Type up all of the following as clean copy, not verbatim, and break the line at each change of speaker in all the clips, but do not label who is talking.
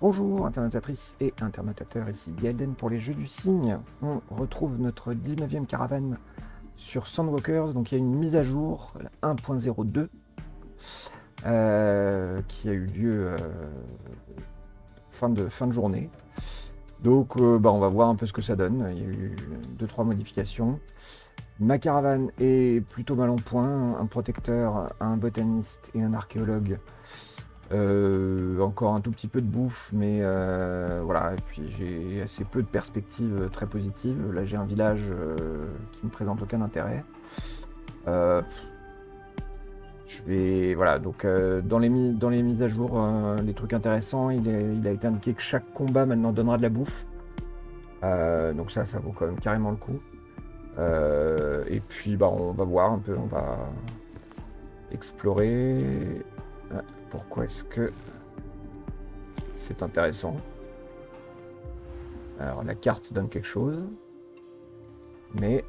Bonjour internautatrices et internautateurs, ici Gaelden pour les Jeux du Cygne. On retrouve notre 19e caravane sur Sandwalkers, donc il y a une mise à jour, la 1.02, qui a eu lieu fin de journée. Donc on va voir un peu ce que ça donne, il y a eu 2-3 modifications. Ma caravane est plutôt mal en point, un protecteur, un botaniste et un archéologue. Encore un tout petit peu de bouffe, mais voilà, et puis j'ai assez peu de perspectives très positives. Là j'ai un village qui ne présente aucun intérêt. Voilà, donc dans les mises à jour, les trucs intéressants, il a été indiqué que chaque combat maintenant donnera de la bouffe. Donc ça vaut quand même carrément le coup. Et puis on va voir un peu, on va explorer. Pourquoi est-ce que c'est intéressant? Alors la carte donne quelque chose, mais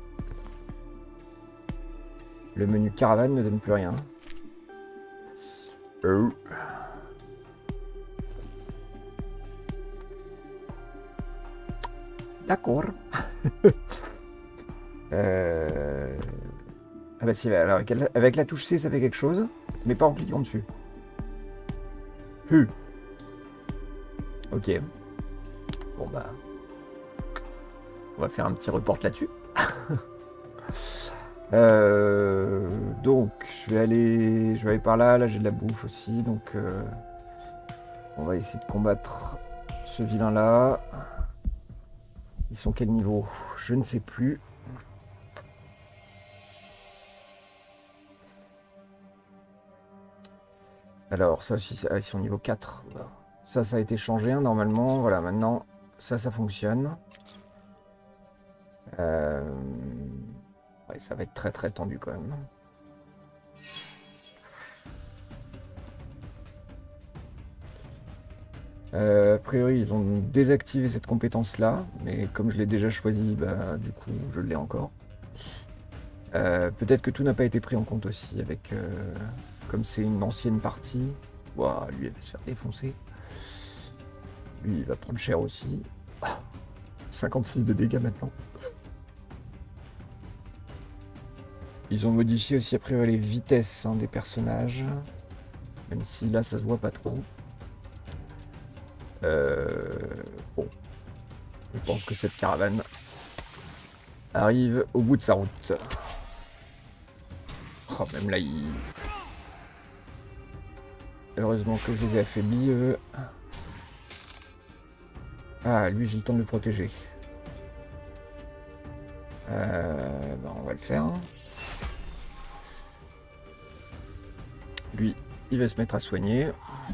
le menu caravane ne donne plus rien. D'accord. Ah bah si, alors avec la touche C ça fait quelque chose, mais pas en cliquant dessus. Ok. Bon bah, on va faire un petit report là-dessus. Donc je vais aller par là. Là j'ai de la bouffe aussi, donc on va essayer de combattre ce vilain là. Ils sont quel niveau? Je ne sais plus. Alors ça aussi, ils sont niveau 4. Ça a été changé hein, normalement. Voilà, maintenant ça fonctionne. Ouais, ça va être très très tendu quand même. A priori, ils ont désactivé cette compétence-là, mais comme je l'ai déjà choisi, du coup, je l'ai encore. Peut-être que tout n'a pas été pris en compte aussi, avec comme c'est une ancienne partie. Ouah, lui, il va se faire défoncer. Lui, il va prendre cher aussi. 56 de dégâts maintenant. Ils ont modifié aussi, a priori, les vitesses des personnages. Même si là, ça se voit pas trop. Bon, je pense que cette caravane arrive au bout de sa route. Oh, même là, heureusement que je les ai affaiblis, eux. Ah, lui, j'ai le temps de le protéger. On va le faire. Lui, il va se mettre à soigner.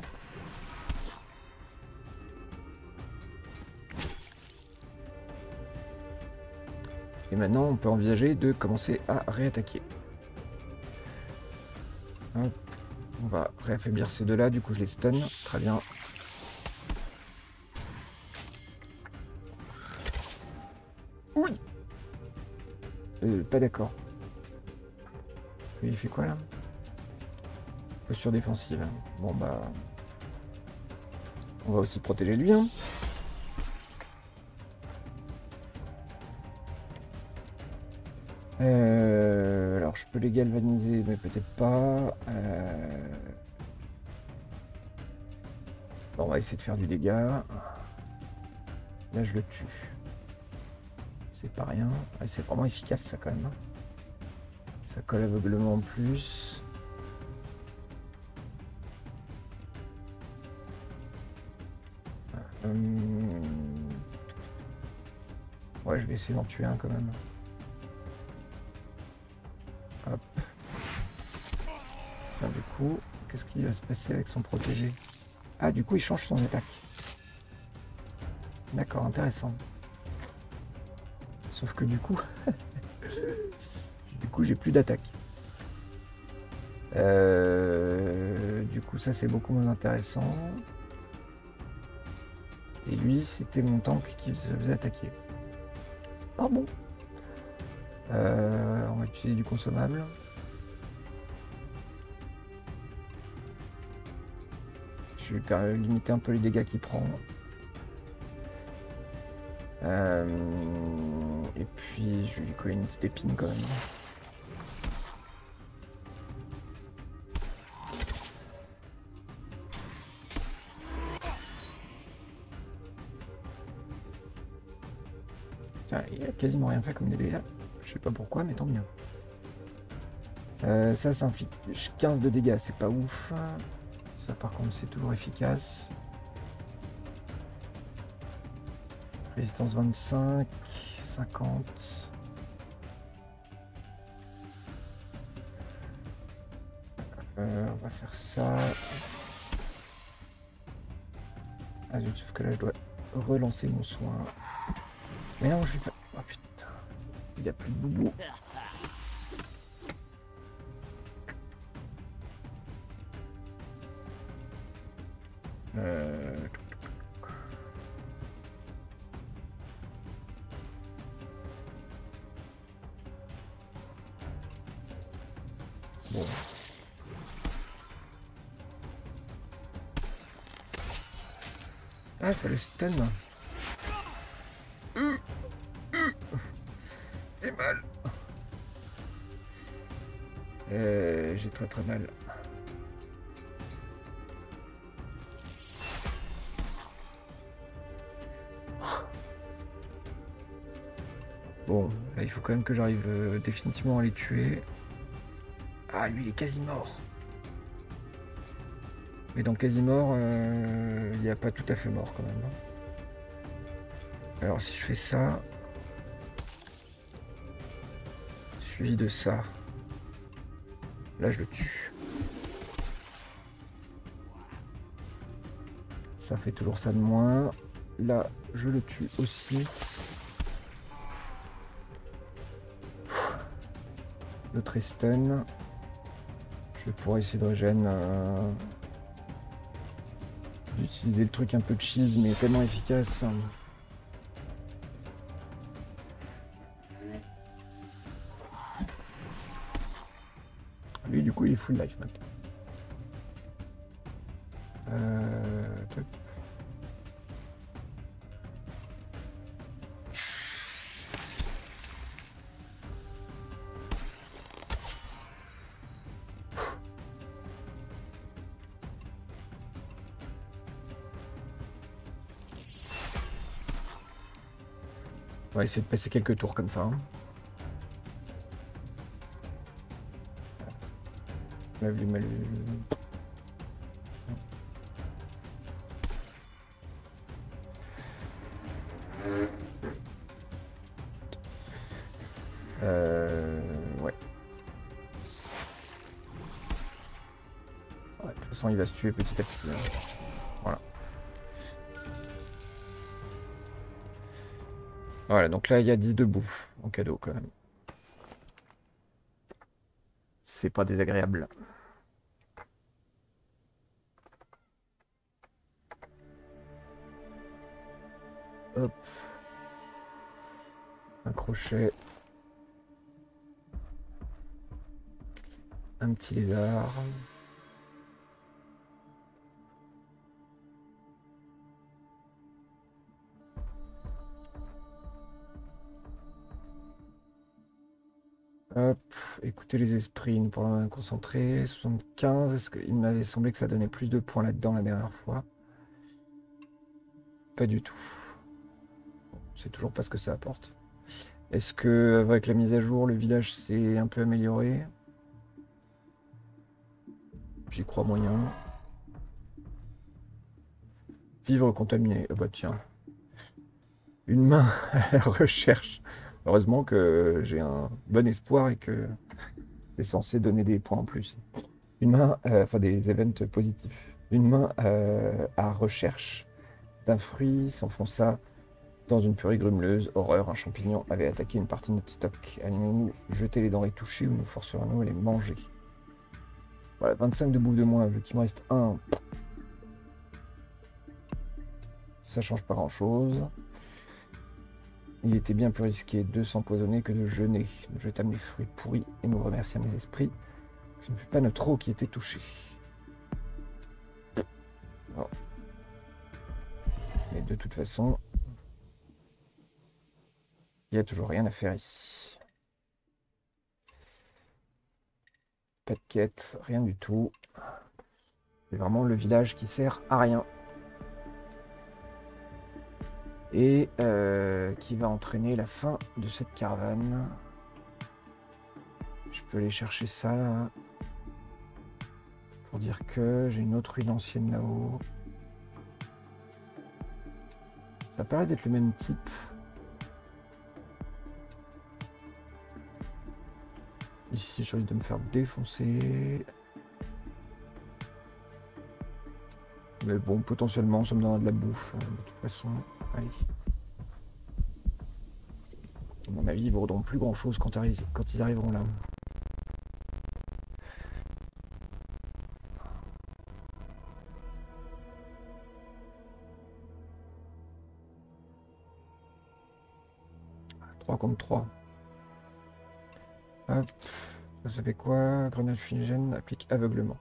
Et maintenant, on peut envisager de commencer à réattaquer. Hop. On va réaffaiblir ces deux-là, du coup je les stun. Très bien. Oui. Pas d'accord. Il fait quoi là? Posture défensive. Bon bah... On va aussi protéger lui. Hein. Alors je peux les galvaniser, mais peut-être pas. Bon, on va essayer de faire du dégât. Là je le tue. C'est pas rien. Ah, c'est vraiment efficace ça quand même. Hein. Ça colle aveuglement en plus. Ouais, je vais essayer d'en tuer un quand même. Hop. Là, du coup, qu'est-ce qui va se passer avec son protégé? Ah, du coup, il change son attaque. D'accord, intéressant. Sauf que du coup, j'ai plus d'attaque. Du coup, ça c'est beaucoup moins intéressant. Et lui, c'était mon tank qui se faisait attaquer. Ah bon. On va utiliser du consommable. Je Je vais limiter un peu les dégâts qu'il prend. Et puis je vais lui coller une petite épine quand même. Ah, il a quasiment rien fait comme des dégâts. Je sais pas pourquoi, mais tant mieux. Ça inflige 15 de dégâts, c'est pas ouf. Ça par contre c'est toujours efficace. Résistance 25, 50. On va faire ça. Ah zut, sauf que là je dois relancer mon soin. Mais non, je vais pas... Oh putain, il n'y a plus de boubou. Bon. Ah, ça le stun. J'ai mal. J'ai très très mal. Bon, là, il faut quand même que j'arrive définitivement à les tuer. Ah, lui, il est quasi mort. Mais dans quasi mort, il n'y a pas tout à fait mort quand même. Alors, si je fais ça, suivi de ça, là, je le tue. Ça fait toujours ça de moins. Là, je le tue aussi. L'autre est stun. Je vais pouvoir essayer de régène. D'utiliser le truc un peu cheese, mais tellement efficace. Lui, du coup, il est full life maintenant. Top. On va essayer de passer quelques tours comme ça. Mal vu, mal vu. Ouais. Ouais. De toute façon, il va se tuer petit à petit. Voilà. Voilà, donc là, il y a 10 debout en cadeau quand même. C'est pas désagréable. Hop. Un crochet. Un petit lézard. Hop, écoutez les esprits, nous pourrons concentrer. 75, est-ce qu'il m'avait semblé que ça donnait plus de points là-dedans la dernière fois? Pas du tout. C'est toujours pas ce que ça apporte. Est-ce que avec la mise à jour, le village s'est un peu amélioré? J'y crois moyen. Vivre contaminé. Ah bah tiens. Une main à la recherche. Heureusement que j'ai un bon espoir et que c'est censé donner des points en plus. Une main, enfin des events positifs. Une main à recherche d'un fruit s'enfonça dans une purée grumeleuse. Horreur, un champignon avait attaqué une partie de notre stock. Allons-nous jeter les denrées touchées ou nous forcerons-nous à les manger? Voilà, 25 de bouffe de moins, vu qu'il me reste un. Ça change pas grand-chose. Il était bien plus risqué de s'empoisonner que de jeûner. Nous jetâmes les fruits pourris et nous remerciâmes les esprits. Ce ne fut pas notre eau qui était touchée. Bon. Mais de toute façon, il n'y a toujours rien à faire ici. Pas de quête, rien du tout. C'est vraiment le village qui sert à rien. Et qui va entraîner la fin de cette caravane. Je peux aller chercher ça là, pour dire que j'ai une autre île ancienne là-haut. Ça paraît d'être le même type. Ici, j'ai envie de me faire défoncer. Mais bon, potentiellement, ça me donnera de la bouffe. De toute façon, allez. À mon avis, ils vaudront plus grand-chose quand ils arriveront là. « 3 contre 3. Hop. Ça fait quoi? Grenade fumigène applique aveuglement.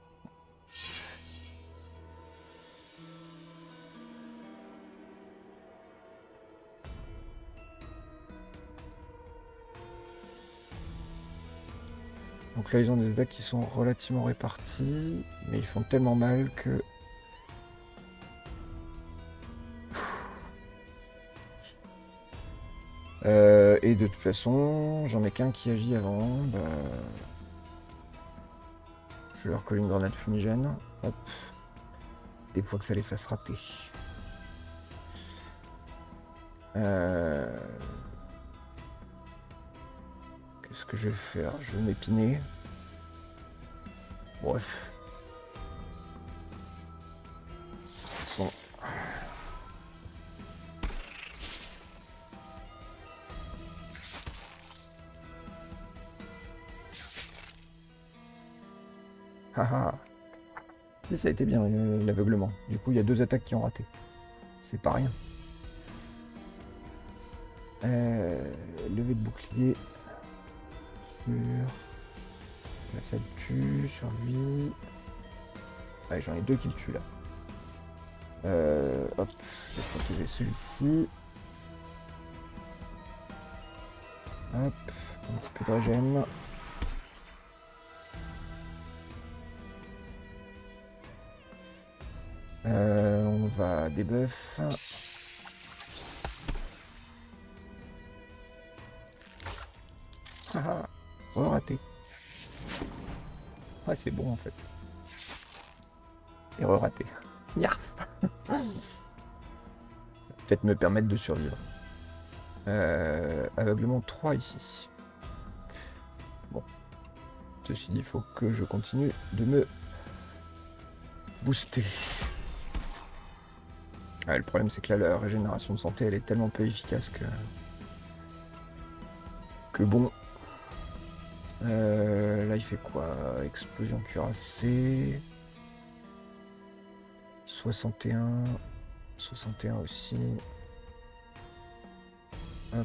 Donc là, ils ont des attaques qui sont relativement réparties, mais ils font tellement mal que... et de toute façon, j'en ai qu'un qui agit avant. Bah... Je vais leur coller une grenade fumigène. Hop. Des fois que ça les fasse rater. Qu'est-ce que je vais faire? Je vais m'épiner. Bref. De toute façon... Haha. Et ça a été bien l'aveuglement. Du coup, il y a 2 attaques qui ont raté. C'est pas rien. Levée de bouclier. Là, ça le tue sur lui. Ouais, j'en ai 2 qui le tuent là. Hop, je vais protéger celui-ci. Hop, un petit peu de régène. On va débuff. Haha, raté. Ouais, c'est bon en fait. Et raté. Yes. Peut-être me permettre de survivre. Aveuglement 3 ici. Bon. Ceci dit, il faut que je continue de me booster. Ouais, le problème, c'est que là, la régénération de santé, elle est tellement peu efficace que bon. Là, il fait quoi? Explosion cuirassée. 61. 61 aussi. Hop.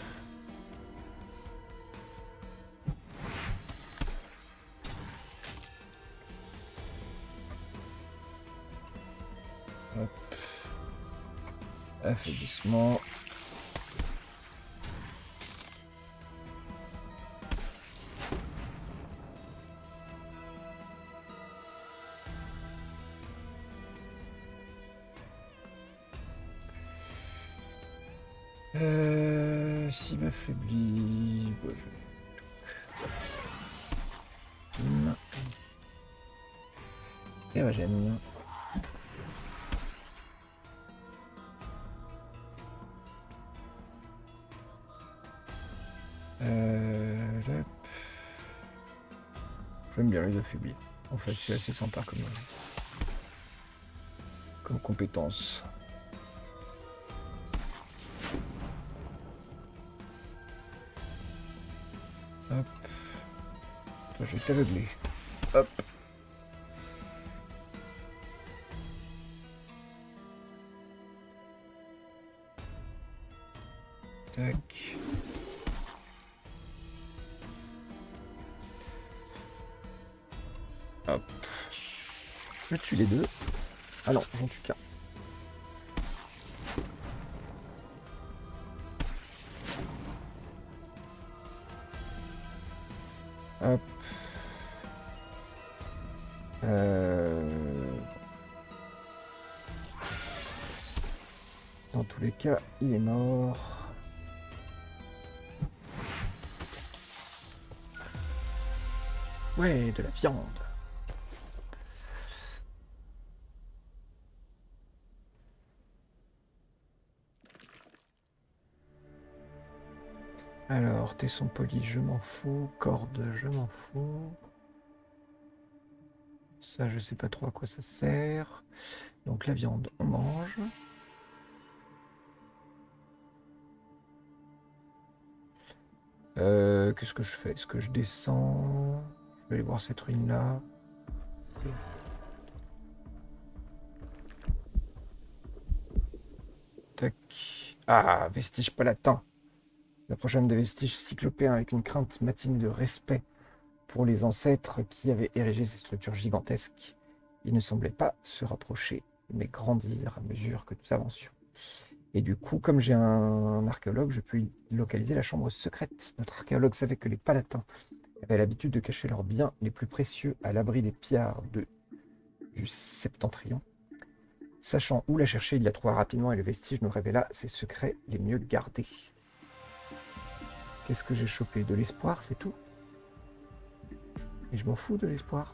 Hop. Affaiblissement. S'il m'affaiblit... Bon, et ouais, j'aime. J'aime bien les affaiblir. En fait, c'est assez sympa comme compétence. Hop. Toi, je vais t'aveugler. Hop. Tac. Hop. Je tue les 2. Ah non, j'en tue qu'un. Hop. Dans tous les cas, il est mort. Ouais, de la viande. Alors, tesson poli, je m'en fous. Corde, je m'en fous. Ça, je sais pas trop à quoi ça sert. Donc la viande, on mange. Qu'est-ce que je fais? Est-ce que je descends? Je vais aller voir cette ruine-là. Okay. Tac. Ah, vestige palatin. La prochaine des vestiges cyclopéens avec une crainte matinée de respect pour les ancêtres qui avaient érigé ces structures gigantesques. Ils ne semblaient pas se rapprocher, mais grandir à mesure que nous avancions. Et du coup, comme j'ai un archéologue, je peux y localiser la chambre secrète. Notre archéologue savait que les palatins avaient l'habitude de cacher leurs biens les plus précieux à l'abri des pillards du Septentrion. Sachant où la chercher, il la trouva rapidement et le vestige nous révéla ses secrets les mieux gardés. Qu'est-ce que j'ai chopé? De l'espoir, c'est tout? Et je m'en fous de l'espoir.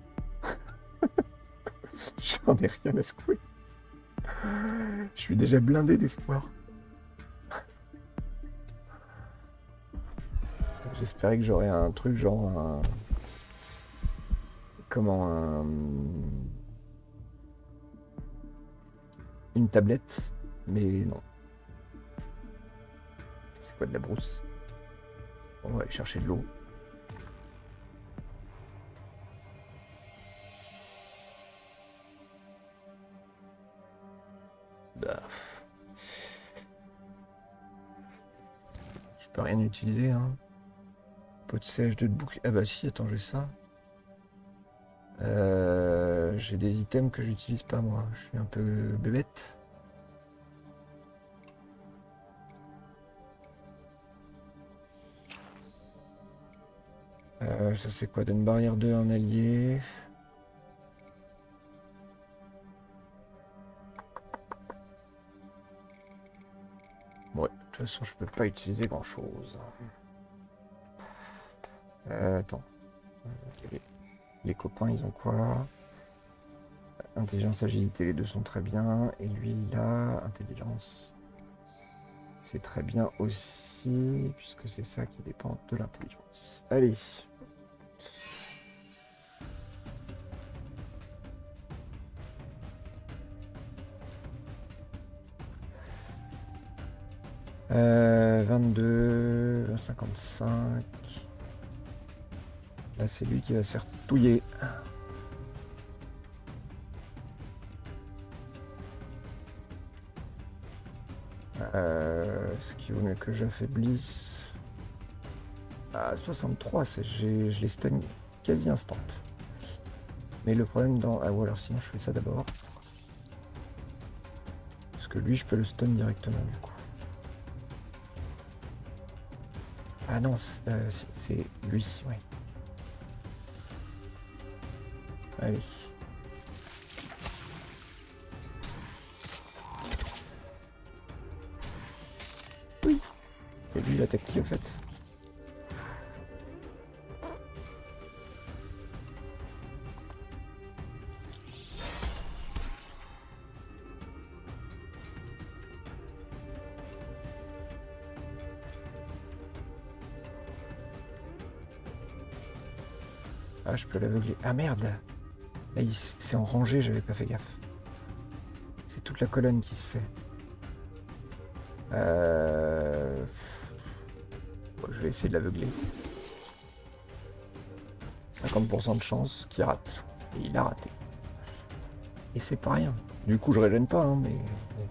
J'en ai rien à secouer. Je suis déjà blindé d'espoir. J'espérais que j'aurais un truc genre un... Comment une tablette, mais non. C'est quoi de la brousse? On va aller chercher de l'eau. Bah, je peux rien utiliser, hein. Pot de sèche, de boucle. Ah bah si, attends, j'ai ça. J'ai des items que j'utilise pas moi. Je suis un peu bébête. Ça c'est quoi? D'une barrière 2 un allié. Ouais, de toute façon je peux pas utiliser grand chose. Attends. Les copains ils ont quoi? Intelligence, agilité, les deux sont très bien. Et lui il a intelligence. C'est très bien aussi, puisque c'est ça qui dépend de l'intelligence. Allez. Euh, 22, 55. Là, c'est lui qui va se faire touiller. Ce qui vaut mieux que j'affaiblisse. À 63, je les stun quasi instant. Mais le problème dans... Ah, ou alors sinon je fais ça d'abord. Parce que lui, je peux le stun directement du coup. Ah non, c'est lui, ouais. Allez. Oui. Et lui, il attaque qui au fait? Ah, je peux l'aveugler. Ah merde! Là, c'est en rangée, j'avais pas fait gaffe. C'est toute la colonne qui se fait. Je vais essayer de l'aveugler. 50% de chance qu'il rate. Et il a raté. Et c'est pas rien. Du coup, je régène pas, hein, mais... Bon.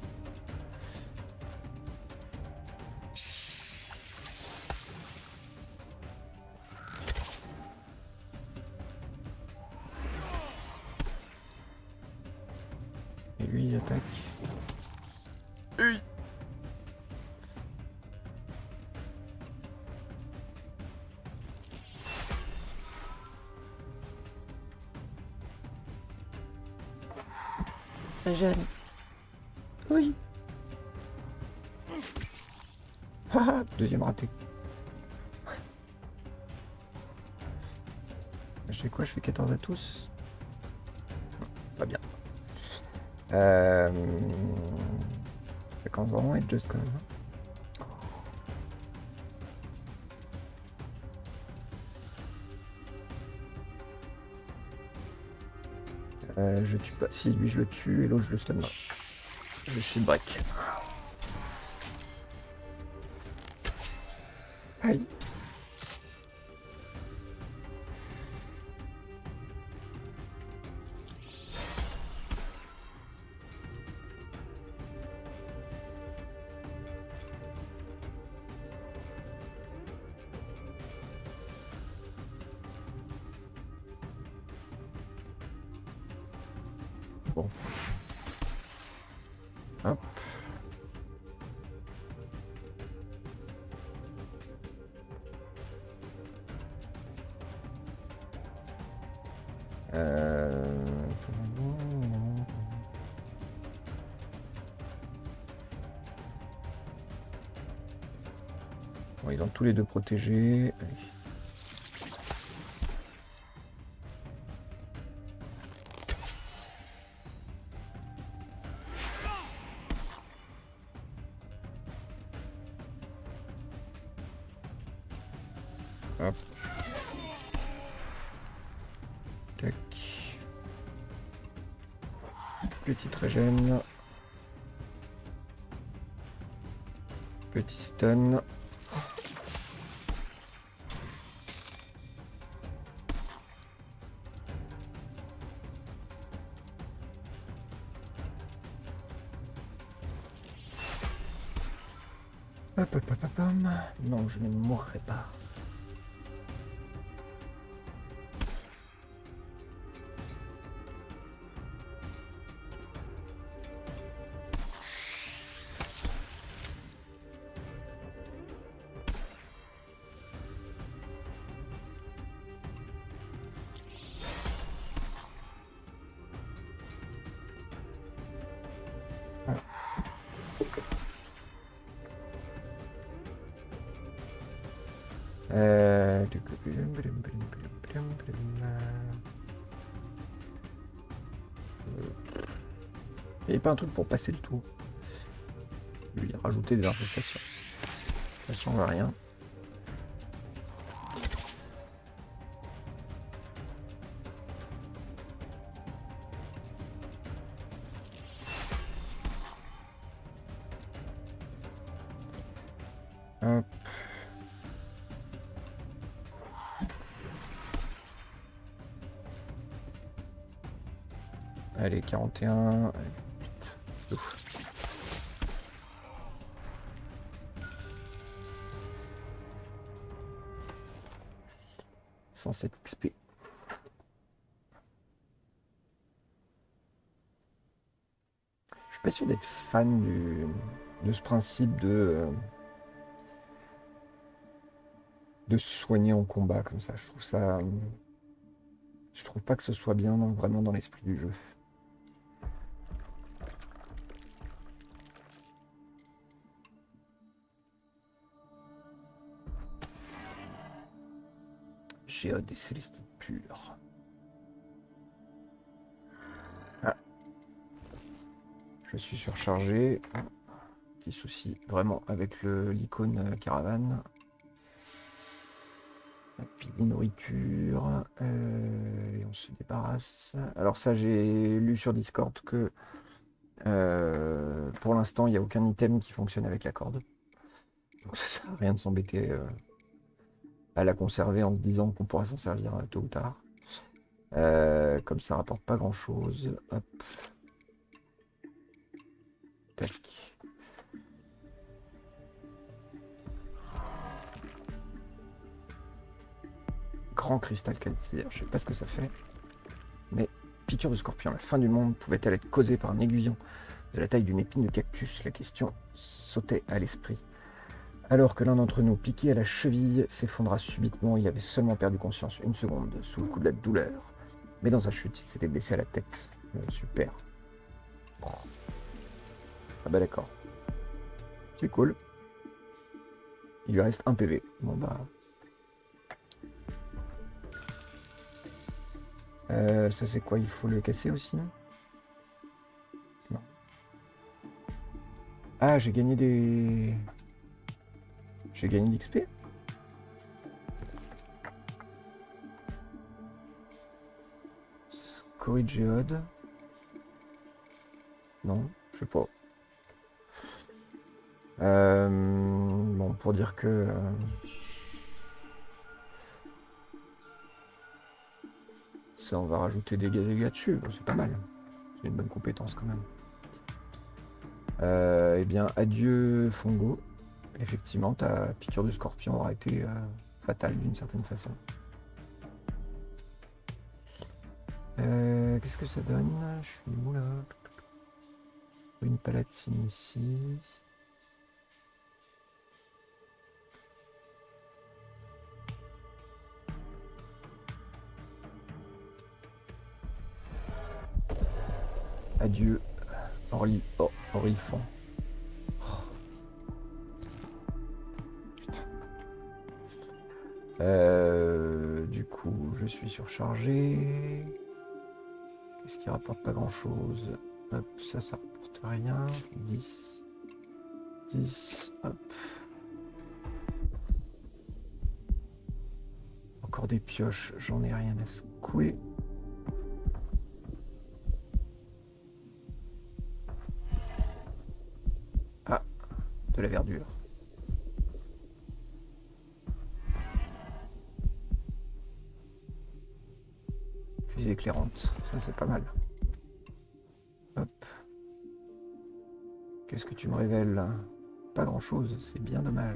lui il attaque. Oui. Très jeune. Oui. Haha, deuxième raté. Je fais quoi? Je fais 14 à tous? Pas bien. Ça commence vraiment à être juste quand même. Je tue pas. Si, lui je le tue et l'autre je le stun. Je shield break. Aïe. Bon. Hop. Bon, ils ont tous les deux protégés. Allez. Hop. Tac. Petite régène. Petit stun. Hop, hop, hop, hop, hop. Non, je ne mourrai pas. Il n'y avait pas un truc pour passer le tour. Lui rajouter des infestations. Ça change rien. Hop. Allez, 41. Allez, vite. Ouf. 107 XP. Je suis pas sûr d'être fan de ce principe de se soigner en combat comme ça. Je trouve ça. Je trouve pas que ce soit bien vraiment dans l'esprit du jeu. Géode des Célestines pures. Ah. Je suis surchargé. Petit souci vraiment avec l'icône caravane. Puis nourriture. Et on se débarrasse. Alors ça, j'ai lu sur Discord que pour l'instant, il n'y a aucun item qui fonctionne avec la corde. Donc ça sert à rien de s'embêter à la conserver en se disant qu'on pourra s'en servir tôt ou tard. Comme ça rapporte pas grand chose. Hop. Tac. Grand cristal calcaire, je sais pas ce que ça fait, mais piqûre de scorpion, la fin du monde pouvait-elle être causée par un aiguillon de la taille d'une épine de cactus? La question sautait à l'esprit. Alors que l'un d'entre nous, piqué à la cheville, s'effondra subitement, il avait seulement perdu conscience une seconde sous le coup de la douleur. Mais dans sa chute, il s'était blessé à la tête. Super. Ah bah d'accord. C'est cool. Il lui reste un PV. Bon bah... ça c'est quoi? Il faut le casser aussi? Non. Ah, j'ai gagné des... J'ai gagné de l'XP? Scorie de géode. Non, je sais pas. Bon, pour dire que... ça, on va rajouter des dégâts dessus. Bon, c'est pas mal. C'est une bonne compétence quand même. Eh bien, adieu Fongo. Effectivement, ta piqûre de scorpion aura été fatale d'une certaine façon. Qu'est-ce que ça donne? Je suis où là? Une palatine ici. Adieu, Orifant. Oh. Putain. Du coup, je suis surchargé. Qu'est-ce qui rapporte pas grand-chose? Hop, ça rapporte rien. 10. 10, hop. Encore des pioches, j'en ai rien à secouer. Ah, de la verdure. Fusée éclairante, ça c'est pas mal. Hop. Qu'est-ce que tu me révèles là? Pas grand chose, c'est bien dommage.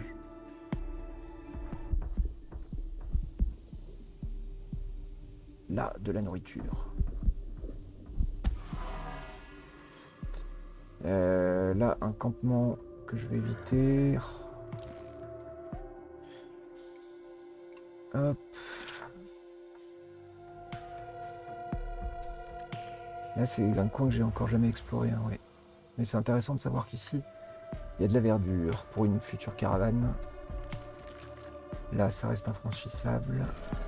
Là, de la nourriture. Là, un campement que je vais éviter. Hop. Là, c'est un coin que j'ai encore jamais exploré, hein, oui. Mais c'est intéressant de savoir qu'ici, il y a de la verdure pour une future caravane. Là, ça reste infranchissable.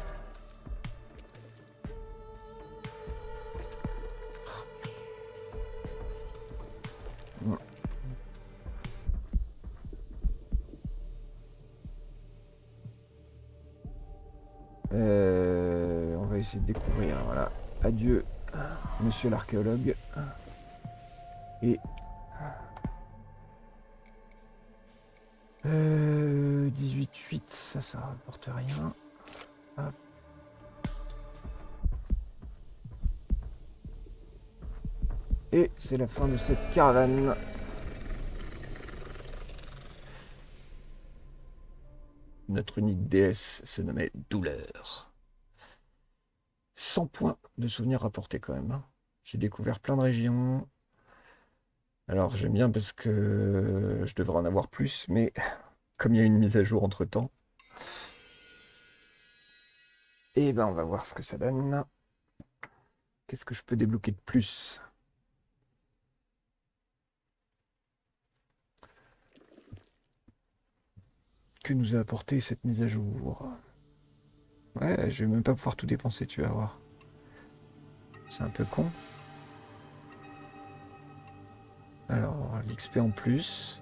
On va essayer de découvrir. Voilà. Adieu, monsieur l'archéologue. Et 18-8, ça rapporte rien. Hop. Et c'est la fin de cette caravane. Notre unique déesse se nommait Douleur. 100 points de souvenirs rapportés quand même. Hein. J'ai découvert plein de régions. Alors j'aime bien parce que je devrais en avoir plus, mais comme il y a une mise à jour entre temps, et ben on va voir ce que ça donne. Qu'est-ce que je peux débloquer de plus? Que nous a apporté cette mise à jour? Ouais, je vais même pas pouvoir tout dépenser, tu vas voir. C'est un peu con. Alors, l'XP en plus.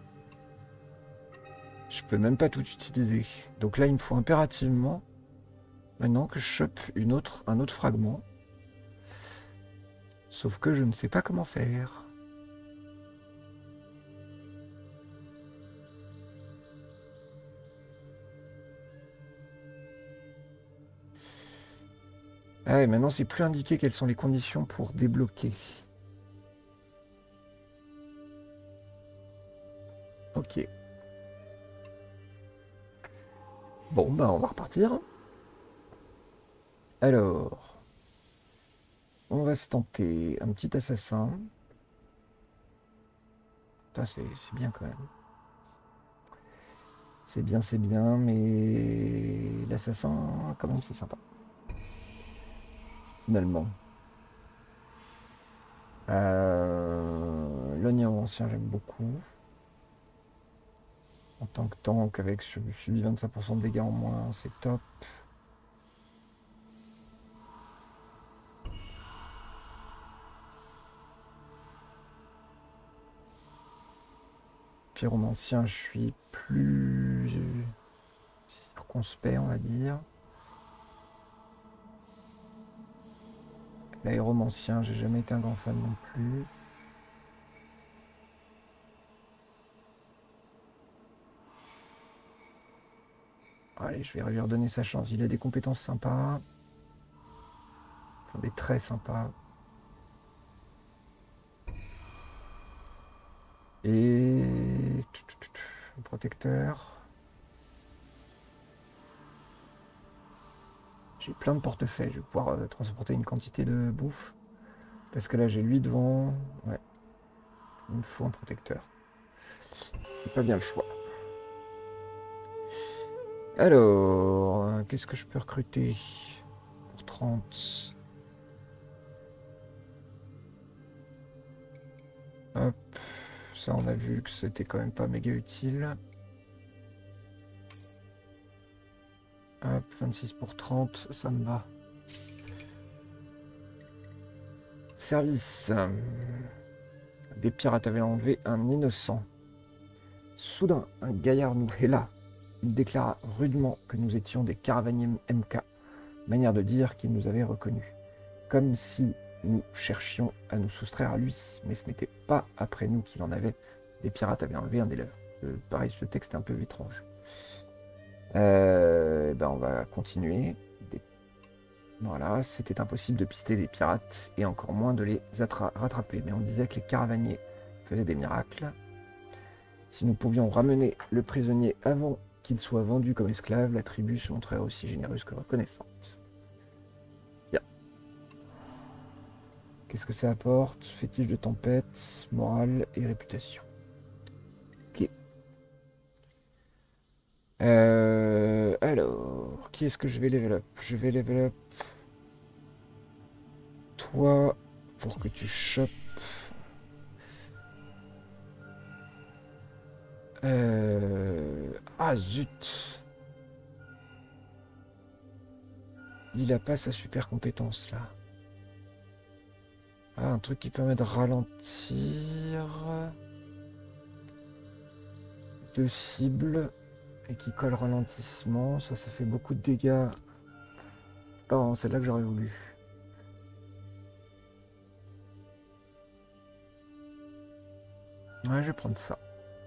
Je peux même pas tout utiliser. Donc là, il me faut impérativement, maintenant, que je chope un autre fragment. Sauf que je ne sais pas comment faire. Ah ouais, maintenant, c'est plus indiqué quelles sont les conditions pour débloquer. Ok. Bon, bah on va repartir. Alors, on va se tenter un petit assassin. Ça, c'est bien quand même. C'est bien, mais l'assassin, quand même, c'est sympa. Finalement. L'oignon ancien, j'aime beaucoup. En tant que tank, avec je subis 25% de dégâts en moins, c'est top. Pyromancien, je suis plus circonspect, on va dire. L'aéromancien, j'ai jamais été un grand fan non plus. Allez, je vais lui redonner sa chance. Il a des compétences sympas. Enfin, des traits sympas. Et... protecteur. J'ai plein de portefeuilles. Je vais pouvoir transporter une quantité de bouffe. Parce que là, j'ai lui devant. Ouais. Il me faut un protecteur. C'est pas bien le choix. Alors, qu'est-ce que je peux recruter pour 30? Hop, ça on a vu que c'était quand même pas méga utile. Hop, 26 pour 30, ça me va. Service. Des pirates avaient enlevé un innocent. Soudain, un gaillard nous est là. Il déclara rudement que nous étions des caravaniers MK, manière de dire qu'il nous avait reconnus. Comme si nous cherchions à nous soustraire à lui, mais ce n'était pas après nous qu'il en avait. Les pirates avaient enlevé un des leurs. Pareil, ce texte est un peu étrange. Ben on va continuer. Voilà, c'était impossible de pister des pirates et encore moins de les rattraper. Mais on disait que les caravaniers faisaient des miracles. Si nous pouvions ramener le prisonnier avant qu'il soit vendu comme esclave, la tribu se montrerait aussi généreuse que reconnaissante. Bien. Qu'est-ce que ça apporte? Fétiche de tempête, morale et réputation. Ok. Alors, qui est-ce que je vais level up? Je vais level up toi pour que tu chopes. Ah zut! Il a pas sa super compétence là. Ah, un truc qui permet de ralentir. Deux cibles et qui colle ralentissement. Ça fait beaucoup de dégâts. Oh, c'est là que j'aurais voulu. Ouais, je vais prendre ça.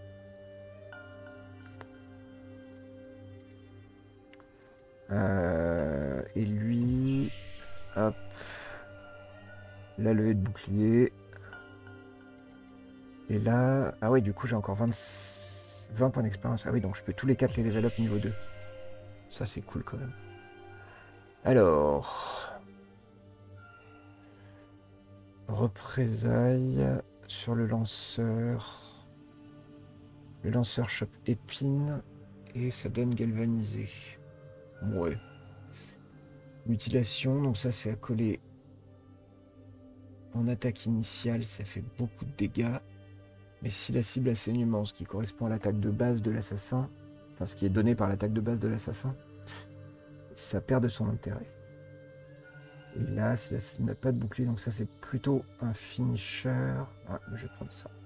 Et lui, hop, la levée de bouclier. Et là, ah oui, du coup j'ai encore 20 points d'expérience. Ah oui, donc je peux tous les 4 les level up niveau 2. Ça c'est cool quand même. Alors, représailles sur le lanceur. Le lanceur chope épine et ça donne galvanisé. Ouais. Mutilation, donc ça c'est à coller en attaque initiale, ça fait beaucoup de dégâts. Mais si la cible a saignement, ce qui correspond à l'attaque de base de l'assassin, enfin ce qui est donné par l'attaque de base de l'assassin, ça perd de son intérêt. Et là, si la cible n'a pas de bouclier, donc ça c'est plutôt un finisher. Ouais, je vais prendre ça.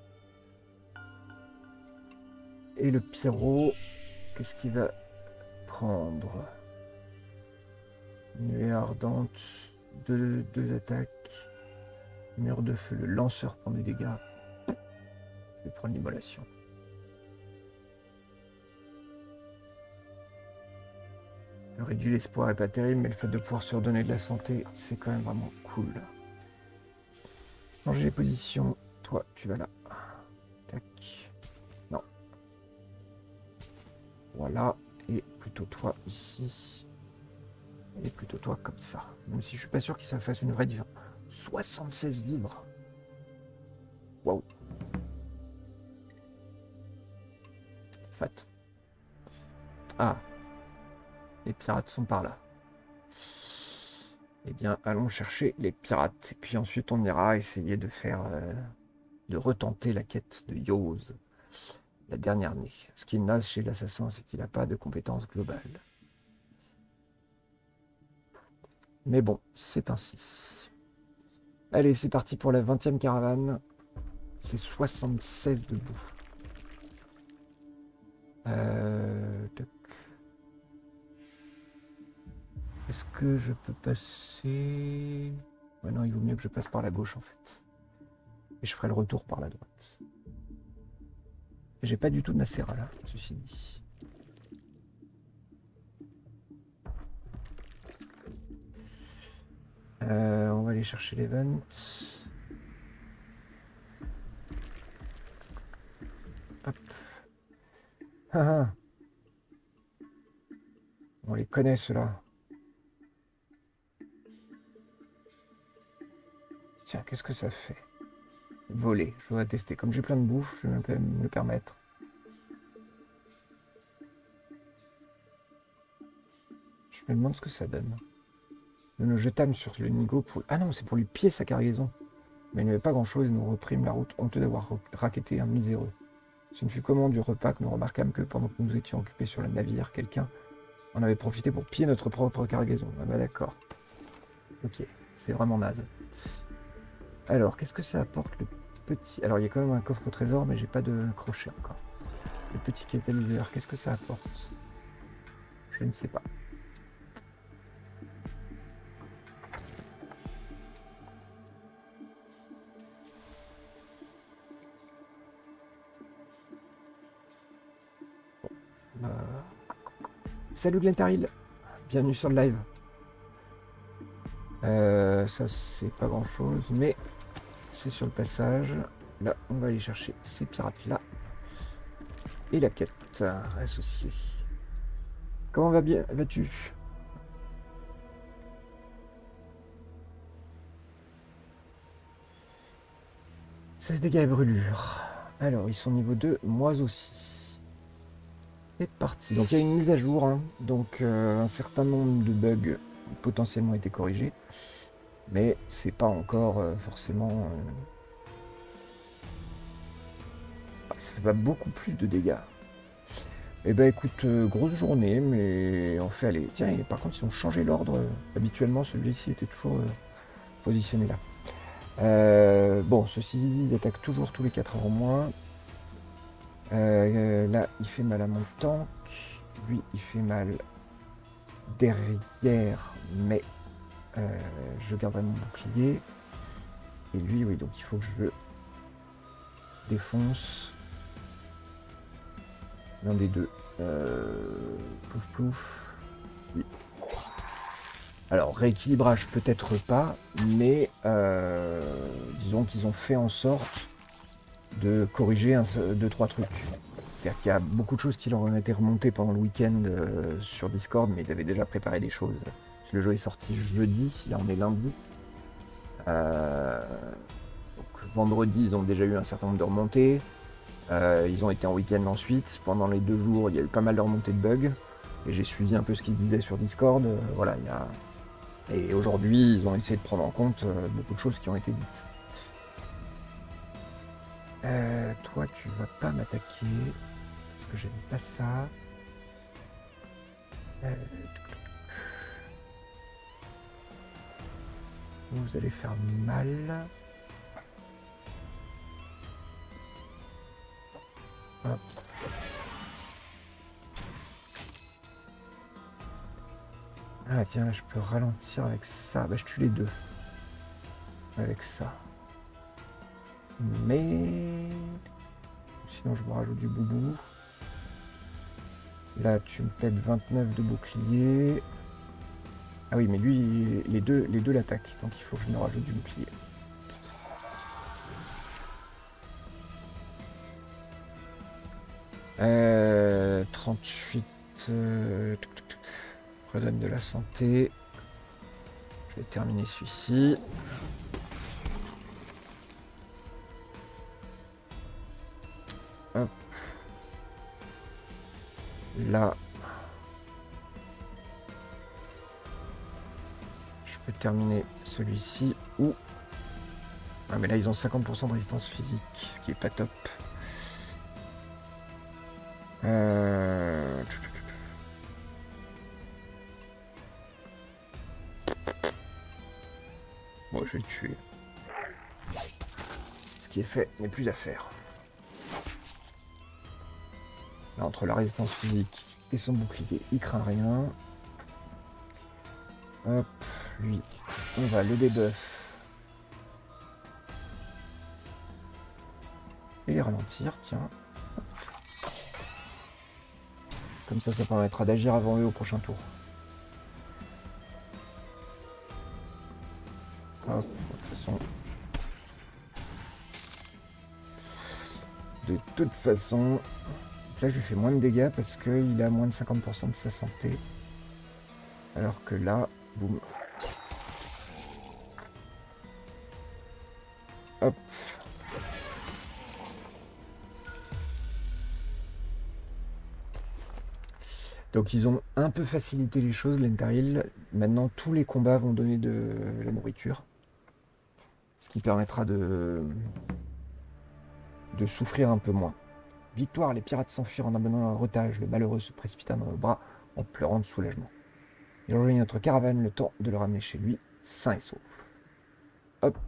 Et le pyro, qu'est-ce qu'il va prendre? Nuée ardente, deux attaques. Mur de feu, le lanceur prend des dégâts. Je vais prendre l'immolation. Le réduit l'espoir est pas terrible, mais le fait de pouvoir se redonner de la santé, c'est quand même vraiment cool. Changer les positions. Toi, tu vas là. Tac. Non. Voilà. Et plutôt toi ici. Et plutôt toi comme ça. Même si je suis pas sûr que ça fasse une vraie différence. 76 livres. Waouh. Fat. Ah. Les pirates sont par là. Eh bien, allons chercher les pirates. Et puis ensuite, on ira essayer de faire... de retenter la quête de Yoz. La dernière née. Ce qui est naze chez l'assassin, c'est qu'il n'a pas de compétences globales. Mais bon, c'est ainsi. Allez, c'est parti pour la 20e caravane. C'est 76 debout. Est-ce que je peux passer... Ouais, non, il vaut mieux que je passe par la gauche, en fait. Et je ferai le retour par la droite. J'ai pas du tout de Nacera, là, ceci dit. On va aller chercher l'event. Hop. Ah, ah. On les connaît, ceux-là. Tiens, qu'est-ce que ça fait? Voler, je voudrais tester. Comme j'ai plein de bouffe, je vais me le permettre. Je me demande ce que ça donne. Nous nous jetâmes sur le nigo pour... Ah non, c'est pour lui piller sa cargaison. Mais il n'y avait pas grand-chose et nous reprîmes la route, honteux d'avoir raquetté un miséreux. Ce ne fut comment du repas que nous remarquâmes que pendant que nous étions occupés sur le navire, quelqu'un en avait profité pour piller notre propre cargaison. Ah bah d'accord. Ok, c'est vraiment naze. Alors, qu'est-ce que ça apporte le petit... Alors, il y a quand même un coffre au trésor, mais j'ai pas de crochet encore. Le petit catalyseur, qu'est-ce que ça apporte? Je ne sais pas. Salut Glentaril, bienvenue sur le live. Ça c'est pas grand chose, mais c'est sur le passage. Là, on va aller chercher ces pirates-là. Et la quête associée. Comment vas-tu? Ça se dégâts et brûlures. Alors, ils sont niveau 2, moi aussi. C'est parti. Donc, il y a une mise à jour. Hein. Donc, un certain nombre de bugs ont potentiellement été corrigés. Mais c'est pas encore forcément... ça fait pas beaucoup plus de dégâts. Eh ben écoute, grosse journée, mais on fait aller. Tiens, et par contre, ils ont changé l'ordre. Habituellement, celui-ci était toujours positionné là. Bon, ceci dit, il attaque toujours tous les 4 heures au moins. Là, il fait mal à mon tank. Lui, il fait mal derrière, mais je garderai mon bouclier. Et lui, oui, donc il faut que je défonce l'un des deux. Plouf plouf. Oui. Alors, rééquilibrage peut-être pas, mais disons qu'ils ont fait en sorte de corriger 2-3 trucs. C'est-à-dire qu'il y a beaucoup de choses qui leur ont été remontées pendant le week-end sur Discord, mais ils avaient déjà préparé des choses. Parce que le jeu est sorti jeudi, là on est lundi. Donc, vendredi, ils ont déjà eu un certain nombre de remontées. Ils ont été en week-end ensuite. Pendant les 2 jours, il y a eu pas mal de remontées de bugs. Et j'ai suivi un peu ce qu'ils disaient sur Discord. Voilà, Et aujourd'hui, ils ont essayé de prendre en compte beaucoup de choses qui ont été dites. Toi, tu vas pas m'attaquer. Parce que j'aime pas ça. Vous allez faire mal. Hop. Ah tiens, je peux ralentir avec ça. Bah je tue les deux. Avec ça. Mais... sinon je me rajoute du boubou. Là tu me pètes 29 de bouclier. Ah oui mais lui, les deux l'attaquent. Donc il faut que je me rajoute du bouclier. 38... redonne de la santé. Je vais terminer celui-ci. Hop. Là. Je peux terminer celui-ci ou... Ah mais là ils ont 50% de résistance physique, ce qui est pas top. Bon, je vais le tuer. Ce qui est fait n'est plus à faire. Là, entre la résistance physique et son bouclier, il craint rien. Hop, lui, on va le débuff. Et les ralentir, tiens. Comme ça permettra d'agir avant eux au prochain tour. Hop, de toute façon, là je lui fais moins de dégâts parce qu'il a moins de 50% de sa santé. Alors que là, boum. Hop. Donc ils ont un peu facilité les choses, l'Entaril. Maintenant, tous les combats vont donner de la nourriture. Ce qui permettra de souffrir un peu moins. Victoire, les pirates s'enfuirent en abandonnant leur otage. Le malheureux se précipita dans le bras en pleurant de soulagement. Il rejoignit notre caravane, le temps de le ramener chez lui, sain et sauf. Hop.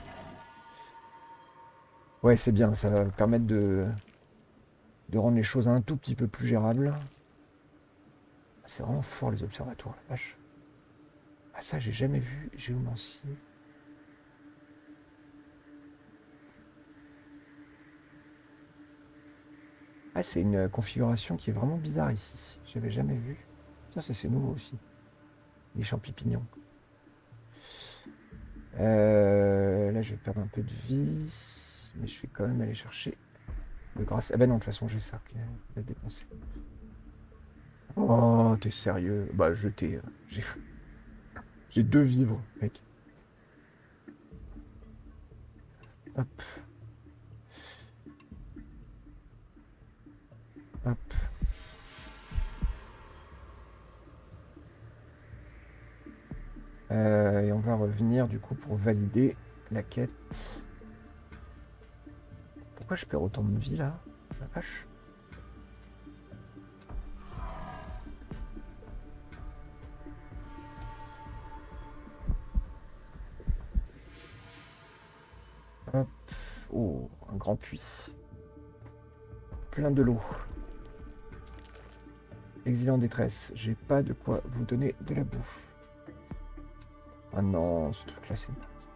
Ouais, c'est bien, ça va permettre de rendre les choses un tout petit peu plus gérables. C'est vraiment fort les observatoires, la vache. Ah ça, j'ai jamais vu géomancie. Ah, c'est une configuration qui est vraiment bizarre ici. J'avais jamais vu. Ça c'est nouveau aussi. Les champignons. Là, je vais perdre un peu de vie. Mais je vais quand même aller chercher le grâce. Ah ben non, de toute façon, j'ai ça qui va dépenser. Oh, t'es sérieux? Bah, j'ai 2 vivres, mec. Hop. Hop. Et on va revenir du coup pour valider la quête. Pourquoi je perds autant de vie là? La vache. Hop. Oh, un grand puits. Plein de l'eau. Exilé en détresse. J'ai pas de quoi vous donner de la bouffe. Ah non, ce truc là c'est...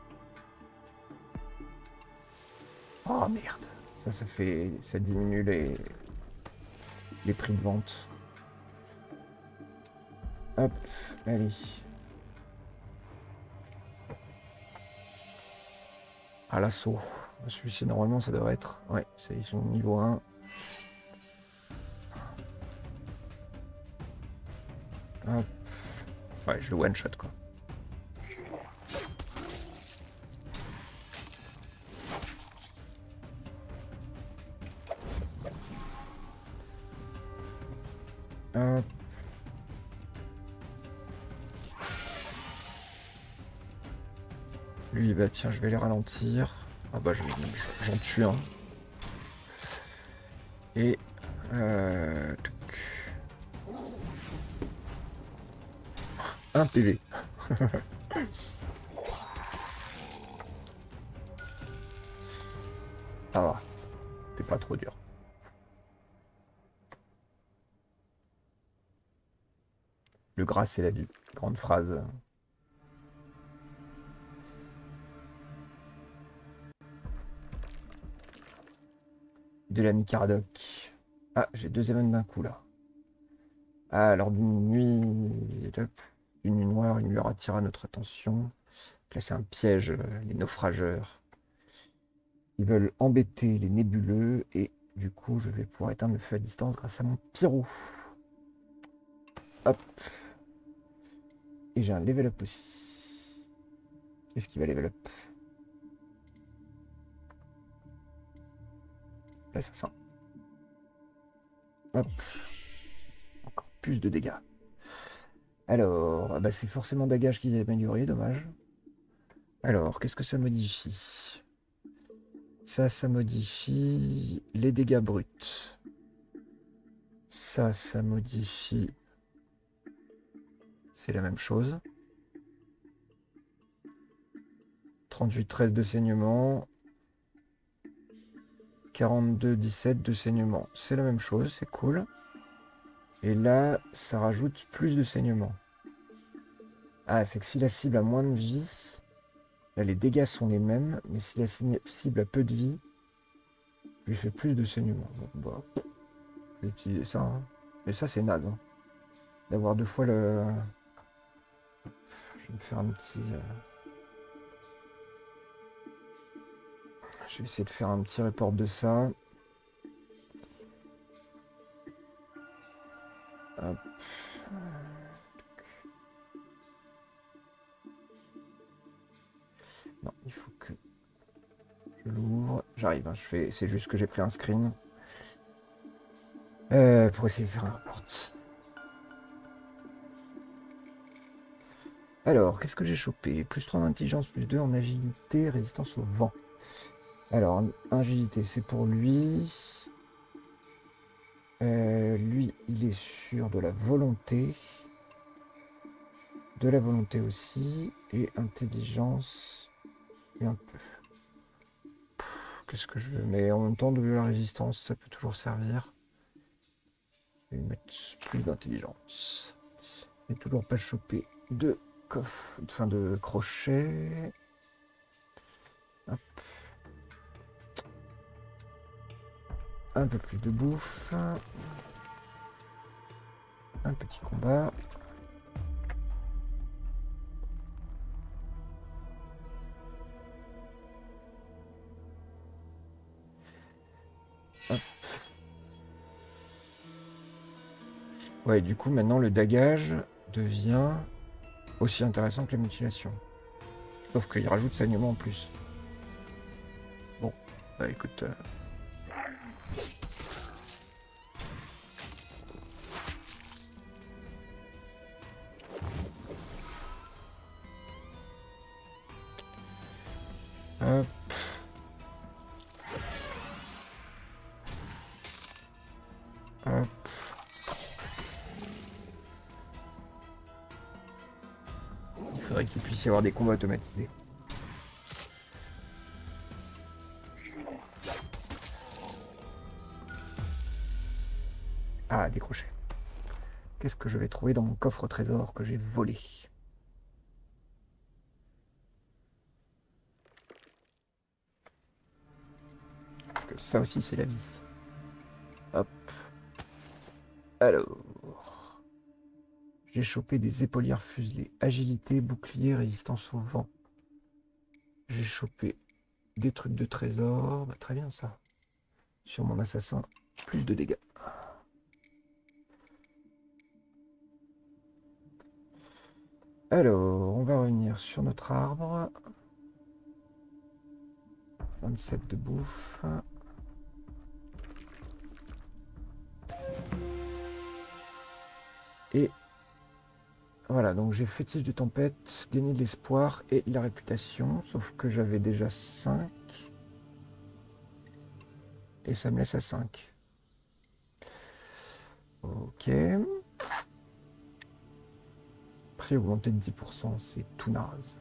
Oh merde. Ça diminue les prix de vente. Hop, allez. À l'assaut. Celui-ci normalement ça devrait être... Ouais, ils sont niveau 1. Hop. Ouais, je le one shot quoi. Hop. Lui, bah tiens, je vais les ralentir. Ah bah j'en tue un. Et... un PV. Ça va. T'es pas trop dur. Le gras, c'est la vie. Grande phrase. De l'ami Caradoc. Ah, j'ai 2 événements d'un coup, là. Ah, lors d'une nuit... Une nuit noire, une lueur attira notre attention. Là, c'est un piège, les naufrageurs. Ils veulent embêter les nébuleux et du coup, je vais pouvoir éteindre le feu à distance grâce à mon pyro. Hop. Et j'ai un level up aussi. Qu'est-ce qui va level up? L'assassin. Hop. Encore plus de dégâts. Alors, bah c'est forcément Dagage qui est amélioré, dommage. Alors, qu'est-ce que ça modifie? Ça modifie les dégâts bruts. Ça modifie... C'est la même chose. 38-13 de saignement. 42-17 de saignement. C'est la même chose, c'est cool. Et là, ça rajoute plus de saignement. Ah, c'est que si la cible a moins de vie, là les dégâts sont les mêmes, mais si la cible a peu de vie, je lui fais plus de saignement. Donc, bah, je vais utiliser ça. Hein. Mais ça, c'est naze. Hein. D'avoir 2 fois le... Je vais me faire un petit... Je vais essayer de faire un petit report de ça. Hop. Non, il faut que je l'ouvre. J'arrive, hein, c'est juste que j'ai pris un screen. Pour essayer de faire un report. Alors, qu'est-ce que j'ai chopé? Plus 3 en intelligence, plus 2 en agilité, résistance au vent. Alors, agilité, c'est pour lui. Lui, il est sur de la volonté. De la volonté aussi. Et intelligence. Et un peu. Qu'est-ce que je veux? Mais en même temps, de la résistance, ça peut toujours servir. Je vais mettre plus d'intelligence. J'ai toujours pas chopé de coffre, enfin de crochet. Hop. Un peu plus de bouffe. Un petit combat. Hop. Ouais, du coup, maintenant, le dagage devient aussi intéressant que la mutilation. Sauf qu'il rajoute saignement en plus. Bon, bah écoute... Hop. Hop. Il faudrait qu'il puisse y avoir des combats automatisés. Ah, décroché. Qu'est-ce que je vais trouver dans mon coffre au trésor que j'ai volé? Parce que ça aussi, c'est la vie. Hop. Alors... J'ai chopé des épaulières fuselées. Agilité, bouclier, résistance au vent. J'ai chopé des trucs de trésor. Bah, très bien ça. Sur mon assassin, plus de dégâts. Alors, on va revenir sur notre arbre. 27 de bouffe. Et voilà, donc j'ai fétiche de tempête, gagner de l'espoir et de la réputation. Sauf que j'avais déjà 5. Et ça me laisse à 5. Ok. Prix augmenté de 10%, c'est tout naze.